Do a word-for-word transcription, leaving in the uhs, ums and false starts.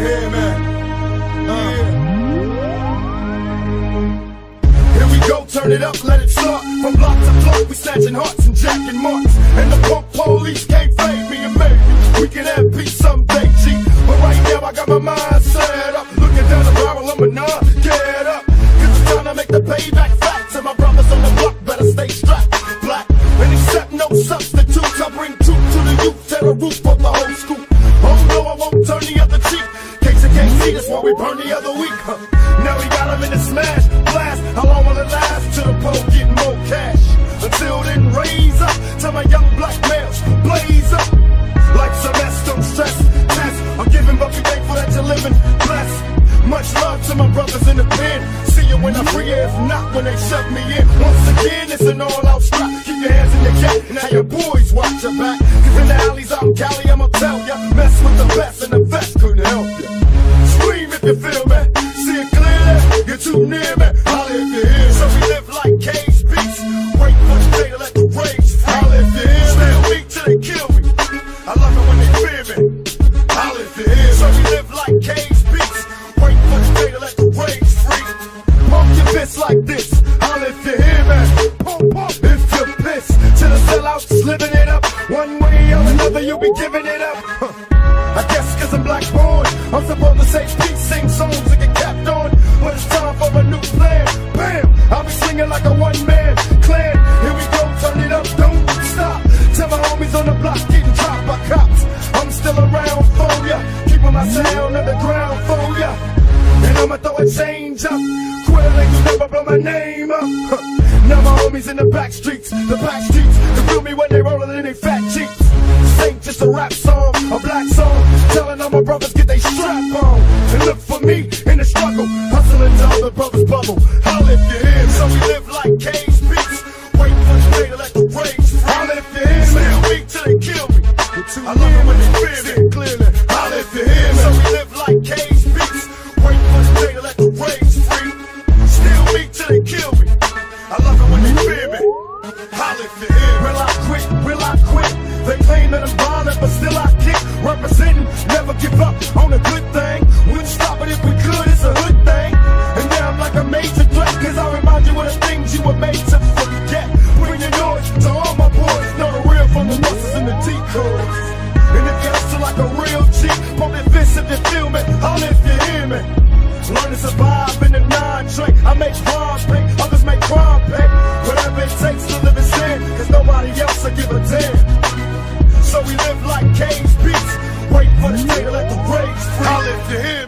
hear, man. Uh. Here we go, turn it up, let it start. From block to block, we snatching hearts and jacking marks. And the punk police can't fade me, and maybe we can have peace someday, G. But right now I got my mind set up, looking down the barrel of my nine. Get up, cause it's time to make the payback facts. And my brothers on the block better stay strapped. Black, and accept no substitutes. I bring truth to the youth, tear the roof off the whole school. Oh no, I won't turn the other cheek. Case you can't see, that's why we burn the other week. Huh. Now we got them in the smash, blast. How long will it last? Till the pole get more cash. Until then, raise up to my young black males, blaze up like Celeste, don't stress. Test, I'm giving, but be thankful that you're living blessed. Much love to my brothers in the pen. See you when I free, if not when they shut me in. Once again, it's an all-out strap. Keep your hands in your cat, now your boys watch your back. Cause in the alleys out in Cali, I'ma tell ya, mess with the best and the best couldn't help ya. Scream if you feel me, see it clearly, you're too near me. Holla if you hear me. So we live like cage beasts, wait for the day to let the rage free. Holla if you hear me, stay weak till they kill me. I love it when they fear me. Holla if you hear me. So we live like cage beasts, wait for the day to let the rage free. Pump your fist like this, holla if you hear me. Pump, pump if you're pissed. To the sellouts living it up, one way or another you'll be giving it up. Huh. I guess cause I'm black born, I'm supposed to say peace, sing songs and get capped on. But it's time for a new plan. Bam! I'll be singing like a one-man clan. Here we go, turn it up, don't stop. Tell my homies on the block getting dropped by cops. I'm still around for ya, keeping my sound underground for ya. And I'ma throw a change up, quill and you never blow my name up. Huh. Now my homies in the back streets, the back streets, they feel me when they rollin' in they fat cheeks. This ain't just a rap song, a black song, telling all my brothers get they strap on. And look for me in the struggle, hustling till all the brothers bubble. Holla if you hear me. So we live like cage beasts, wait for the day to let the rage free. Holla if you hear me. Stay weak till they kill me. I love it when they fear me. Clearly. Holla if you hear me. So we live like cage beasts, wait for the day to let the rage free. Still weak till they kill me. I love it when they fear me. Holla if you hear me. Will I quit? Will I quit? They claim that I'm violent, but still I kick. Representing, never give up on a good thing. Wouldn't stop it if we could, it's a hood thing. And now I'm like a major threat, cause I remind you of the things you were made to forget. Bring your noise to all my boys, know the real from the muscles and the decoys. And if you hustle like a real G, pump your fist if you feel me, holla if you hear me. Learn to survive in the non-drink. I make crime pay, others make crime pay. Whatever it takes to live in sin, cause nobody else will give a damn. So we live like cage beasts, wait for the day to let the rage free. Holla if you hear me.